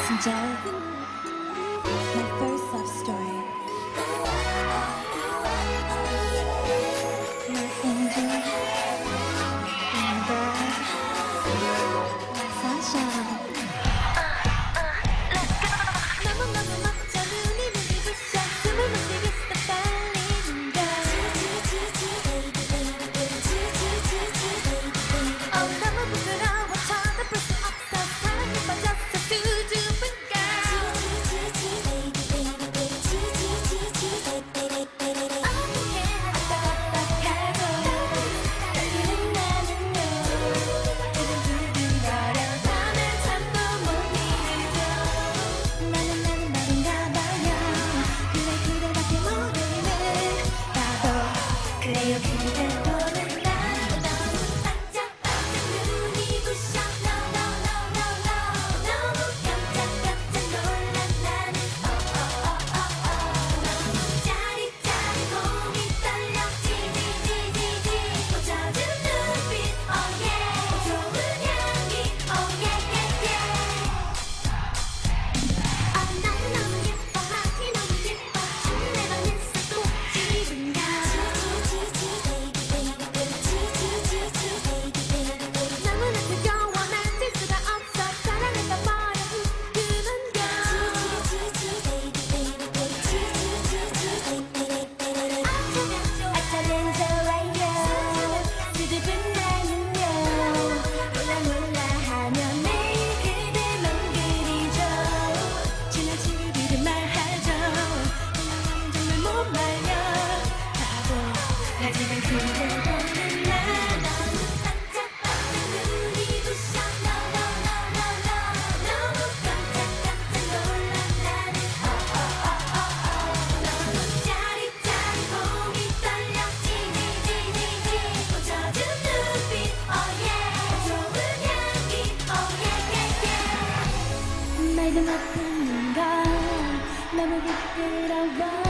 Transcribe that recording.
진짜 My first love story My angel My bird My sunshine 너무너무 멋져 눈이 부셔 숨을 못 쉬겠어 떨리는 걸 너무 부끄러워 쳐다볼 수 없어 사랑에 빠졌어 수줍은 걸 어떻게 할까 답답하고 떨리는 나는요 이젠 두근거려 밤에 잠도 못 이루죠 나는 바본가 봐요 그래 그대밖에 모르는 나도 그래요 그대로는 난 너무 반짝반짝 눈이 부셔 No no no no no 너무 깜짝깜짝 놀란 나는 너무 짜릿짜릿 몸이 떨려 지지지지지 꽂혀든 눈빛 Oh yeah 좋은 향기 Oh yeah yeah yeah 난 너무 예뻐 하기 너무 예뻐 내 방에서 또 지분가 너무나 뜨거워 만질 수가 없어 사랑했다 버려 후끈한 걸 어쩌면 좋아요 수줍은 나는요 몰라 몰라 하며 매일 그대만 그리죠 지나치기를 말하죠 정말 못 말려 바보 하지만 그대로는 난 너무 반짝반짝 눈이 부셔 No no no no no 너무 깜짝깜짝 놀란 나는 너무 짜릿짜릿 몸이 떨려 지지지지지 꽂혀든 눈빛 Oh yeah 좋은 향기 Oh yeah yeah yeah 말도 못하는 건 너무 부끄러워